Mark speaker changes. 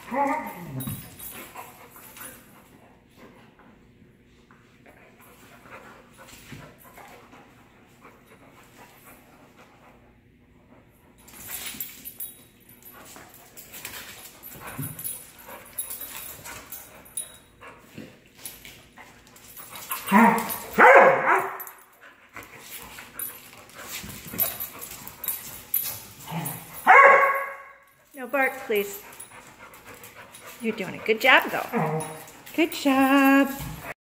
Speaker 1: No bark, please. You're doing a good job, though. Good job.